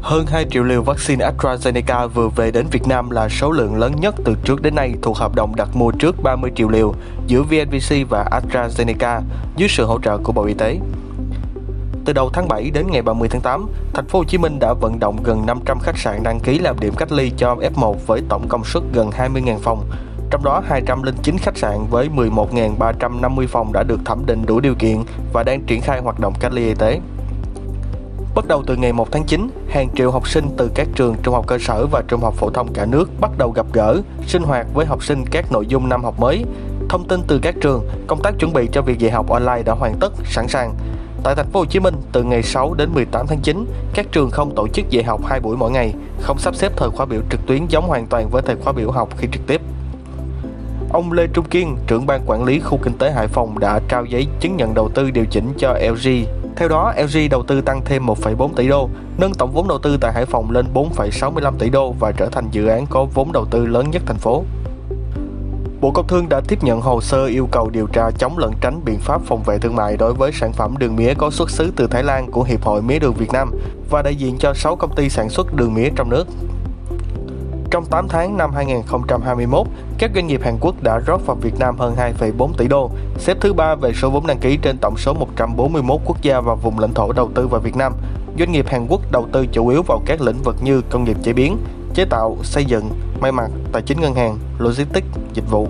Hơn 2 triệu liều vaccine AstraZeneca vừa về đến Việt Nam là số lượng lớn nhất từ trước đến nay thuộc hợp đồng đặt mua trước 30 triệu liều giữa VNVC và AstraZeneca dưới sự hỗ trợ của Bộ Y tế. Từ đầu tháng 7 đến ngày 30 tháng 8, thành phố Hồ Chí Minh đã vận động gần 500 khách sạn đăng ký làm điểm cách ly cho F1 với tổng công suất gần 20.000 phòng. Trong đó 209 khách sạn với 11.350 phòng đã được thẩm định đủ điều kiện và đang triển khai hoạt động cách ly y tế. Bắt đầu từ ngày 1 tháng 9, hàng triệu học sinh từ các trường trung học cơ sở và trung học phổ thông cả nước bắt đầu gặp gỡ, sinh hoạt với học sinh các nội dung năm học mới. Thông tin từ các trường, công tác chuẩn bị cho việc dạy học online đã hoàn tất, sẵn sàng. Tại thành phố Hồ Chí Minh, từ ngày 6 đến 18 tháng 9, các trường không tổ chức dạy học 2 buổi mỗi ngày, không sắp xếp thời khóa biểu trực tuyến giống hoàn toàn với thời khóa biểu học khi trực tiếp. Ông Lê Trung Kiên, trưởng ban quản lý khu kinh tế Hải Phòng đã trao giấy chứng nhận đầu tư điều chỉnh cho LG. Theo đó, LG đầu tư tăng thêm 1,4 tỷ đô, nâng tổng vốn đầu tư tại Hải Phòng lên 4,65 tỷ đô và trở thành dự án có vốn đầu tư lớn nhất thành phố. Bộ Công Thương đã tiếp nhận hồ sơ yêu cầu điều tra chống lẩn tránh biện pháp phòng vệ thương mại đối với sản phẩm đường mía có xuất xứ từ Thái Lan của Hiệp hội Mía đường Việt Nam và đại diện cho 6 công ty sản xuất đường mía trong nước. Trong 8 tháng năm 2021, các doanh nghiệp Hàn Quốc đã rót vào Việt Nam hơn 2,4 tỷ đô, xếp thứ 3 về số vốn đăng ký trên tổng số 141 quốc gia và vùng lãnh thổ đầu tư vào Việt Nam. Doanh nghiệp Hàn Quốc đầu tư chủ yếu vào các lĩnh vực như công nghiệp chế biến, chế tạo, xây dựng, may mặc, tài chính ngân hàng, logistics, dịch vụ.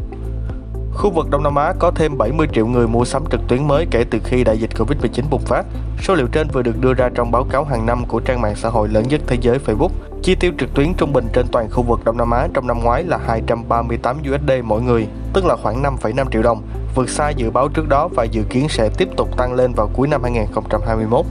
Khu vực Đông Nam Á có thêm 70 triệu người mua sắm trực tuyến mới kể từ khi đại dịch Covid-19 bùng phát. Số liệu trên vừa được đưa ra trong báo cáo hàng năm của trang mạng xã hội lớn nhất thế giới Facebook. Chi tiêu trực tuyến trung bình trên toàn khu vực Đông Nam Á trong năm ngoái là 238 USD mỗi người, tức là khoảng 5,5 triệu đồng, vượt xa dự báo trước đó và dự kiến sẽ tiếp tục tăng lên vào cuối năm 2021.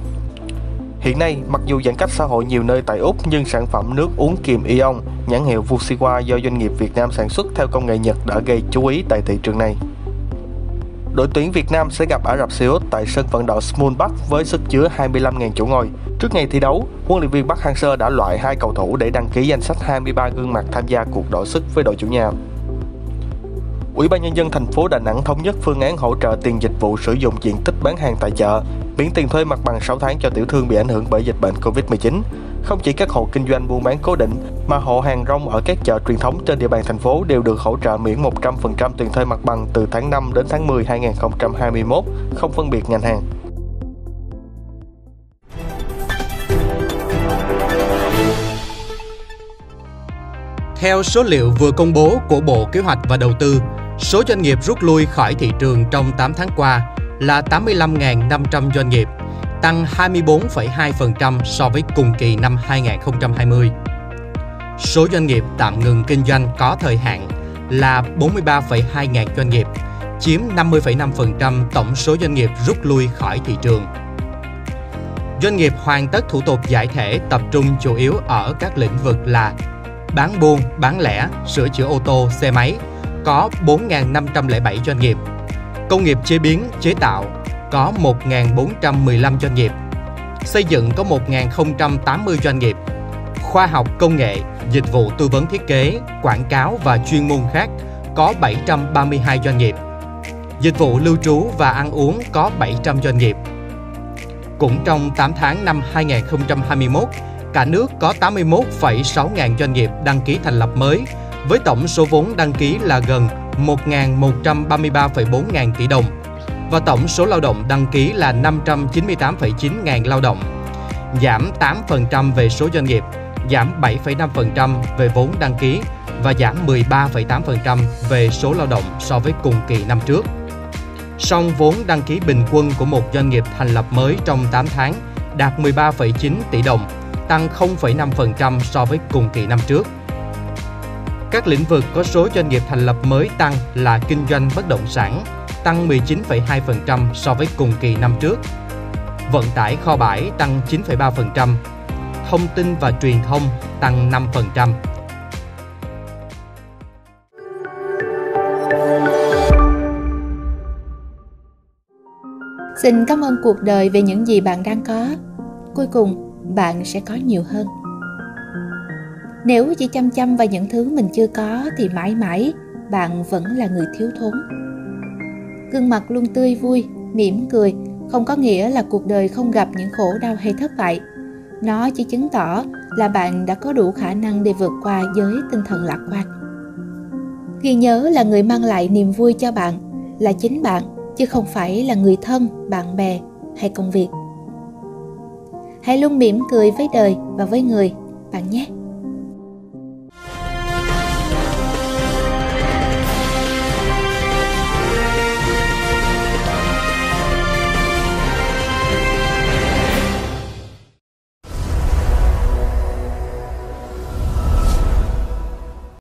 Hiện nay, mặc dù giãn cách xã hội nhiều nơi tại Úc nhưng sản phẩm nước uống kiềm Ion, nhãn hiệu Fujiwa do doanh nghiệp Việt Nam sản xuất theo công nghệ Nhật đã gây chú ý tại thị trường này. Đội tuyển Việt Nam sẽ gặp Ả Rập Xê Út tại sân vận động Small Park với sức chứa 25.000 chỗ ngồi. Trước ngày thi đấu, huấn luyện viên Park Hang-seo đã loại 2 cầu thủ để đăng ký danh sách 23 gương mặt tham gia cuộc đọ sức với đội chủ nhà. Ủy ban Nhân dân thành phố Đà Nẵng thống nhất phương án hỗ trợ tiền dịch vụ sử dụng diện tích bán hàng tại chợ, miễn tiền thuê mặt bằng 6 tháng cho tiểu thương bị ảnh hưởng bởi dịch bệnh Covid-19. Không chỉ các hộ kinh doanh buôn bán cố định, mà hộ hàng rong ở các chợ truyền thống trên địa bàn thành phố đều được hỗ trợ miễn 100% tiền thuê mặt bằng từ tháng 5 đến tháng 10 2021, không phân biệt ngành hàng. Theo số liệu vừa công bố của Bộ Kế hoạch và Đầu tư, số doanh nghiệp rút lui khỏi thị trường trong 8 tháng qua là 85.500 doanh nghiệp, tăng 24,2% so với cùng kỳ năm 2020. Số doanh nghiệp tạm ngừng kinh doanh có thời hạn là 43,2 ngàn doanh nghiệp, chiếm 50,5% tổng số doanh nghiệp rút lui khỏi thị trường. Doanh nghiệp hoàn tất thủ tục giải thể tập trung chủ yếu ở các lĩnh vực là bán buôn, bán lẻ, sửa chữa ô tô, xe máy, có 4.507 doanh nghiệp. Công nghiệp chế biến, chế tạo, có 1.415 doanh nghiệp. Xây dựng có 1.080 doanh nghiệp. Khoa học công nghệ, dịch vụ tư vấn thiết kế, quảng cáo và chuyên môn khác, có 732 doanh nghiệp. Dịch vụ lưu trú và ăn uống có 700 doanh nghiệp. Cũng trong 8 tháng năm 2021, cả nước có 81,6 ngàn doanh nghiệp đăng ký thành lập mới, với tổng số vốn đăng ký là gần 1.133,4 ngàn tỷ đồng và tổng số lao động đăng ký là 598,9 ngàn lao động, giảm 8% về số doanh nghiệp, giảm 7,5% về vốn đăng ký và giảm 13,8% về số lao động so với cùng kỳ năm trước. Song vốn đăng ký bình quân của một doanh nghiệp thành lập mới trong 8 tháng đạt 13,9 tỷ đồng, tăng 0,5% so với cùng kỳ năm trước. Các lĩnh vực có số doanh nghiệp thành lập mới tăng là kinh doanh bất động sản, tăng 19,2% so với cùng kỳ năm trước. Vận tải kho bãi tăng 9,3%, thông tin và truyền thông tăng 5%. Xin cảm ơn cuộc đời về những gì bạn đang có. Cuối cùng, bạn sẽ có nhiều hơn. Nếu chỉ chăm chăm vào những thứ mình chưa có thì mãi mãi bạn vẫn là người thiếu thốn. Gương mặt luôn tươi vui, mỉm cười không có nghĩa là cuộc đời không gặp những khổ đau hay thất bại. Nó chỉ chứng tỏ là bạn đã có đủ khả năng để vượt qua với tinh thần lạc quan. Ghi nhớ là người mang lại niềm vui cho bạn là chính bạn, chứ không phải là người thân, bạn bè hay công việc. Hãy luôn mỉm cười với đời và với người, bạn nhé.